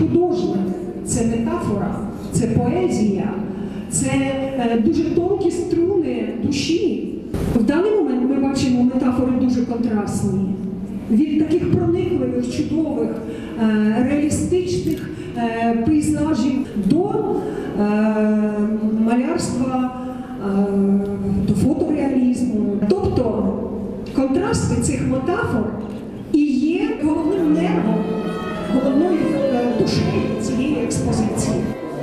художник, це метафора, це поезія, це дуже тонкі струни душі. В даний момент ми бачимо метафори дуже контрастні. Від таких проникливих, чудових, реалістичних пейзажів до малярства, до фотореалізму. Тобто контрасти цих метафор і є головним нервом, головною душею цієї експозиції.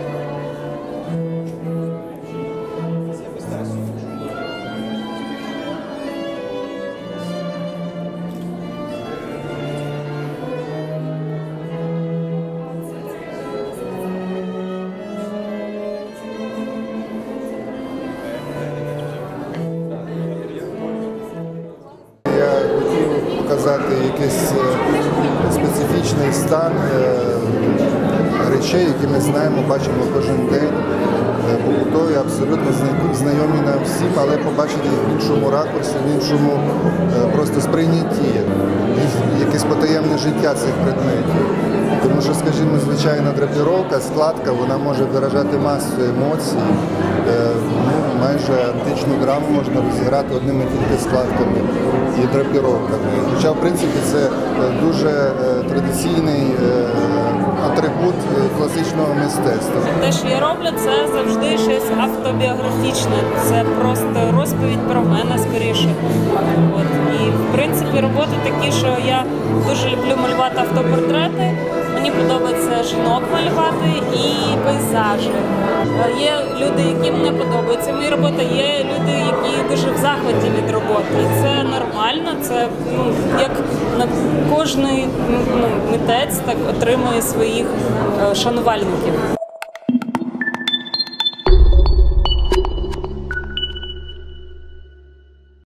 Я хотів показати якийсь специфічний стан речей, які ми знаємо, бачимо кожен день, побутові, абсолютно знайомі нам всім, але побачити їх в іншому ракурсі, в іншому просто сприйнятті, якесь потаємне життя цих предметів. Тому що, скажімо, звичайна драпіровка, складка, вона може виражати масу емоцій. Майже античну драму можна розіграти одними тільки складками і драпіровками. Хоча, в принципі, це дуже традиційний атрибут класичного мистецтва. Те, що я роблю, це завжди щось автобіографічне. Це просто розповідь про мене скоріше. І, в принципі, роботи такі, що я дуже люблю малювати автопортрети. Мені подобається жінок малювати і пейзажі. Є люди, яким не подобається моя робота, є люди, які дуже в захваті від роботи. Це нормально, це як кожний митець так отримує своїх шанувальників.